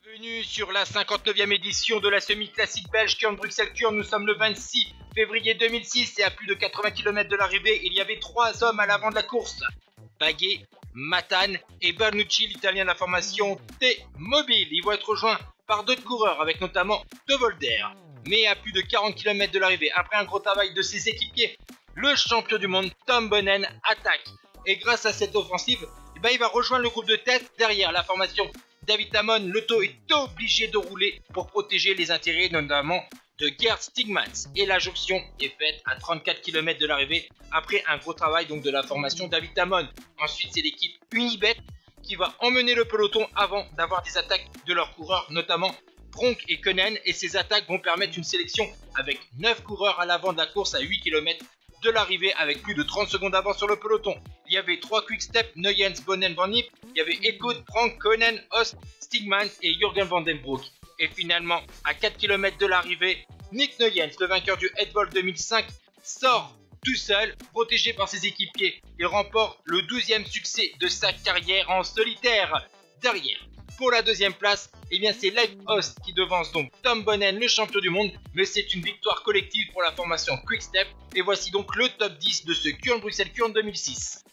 Bienvenue sur la 59e édition de la semi-classique belge Kuurne-Bruxelles-Kuurne. Nous sommes le 26 février 2006 et à plus de 80 km de l'arrivée, il y avait 3 hommes à l'avant de la course. Baguet, Matane et Bernucci, l'italien de la formation T-Mobile. Ils vont être rejoints par d'autres coureurs avec notamment De Volder. Mais à plus de 40 km de l'arrivée, après un gros travail de ses équipiers, le champion du monde Tom Boonen attaque. Et grâce à cette offensive, il va rejoindre le groupe de tête derrière la formation David Amon. Lotto est obligé de rouler pour protéger les intérêts notamment de Gerd Stigmans. Et la jonction est faite à 34 km de l'arrivée après un gros travail donc de la formation David Amon. Ensuite, c'est l'équipe Unibet qui va emmener le peloton avant d'avoir des attaques de leurs coureurs, notamment Bronk et Koenen. Et ces attaques vont permettre une sélection avec 9 coureurs à l'avant de la course à 8 km de l'arrivée avec plus de 30 secondes d'avance sur le peloton. Il y avait 3 quick-step, Nuyens, Boonen, Van Niep. Il y avait Ekhout, Bronk, Koenen, Host, Stigmans et Jürgen Van den Broek. Et finalement, à 4 km de l'arrivée, Nick Nuyens, le vainqueur du Edvald 2005, sort tout seul, protégé par ses équipiers. Il remporte le 12e succès de sa carrière en solitaire. Derrière, pour la deuxième place, c'est Leif Host qui devance donc Tom Boonen, le champion du monde. Mais c'est une victoire collective pour la formation Quick Step. Et voici donc le top 10 de ce Kuurne-Bruxelles-Kuurne 2006.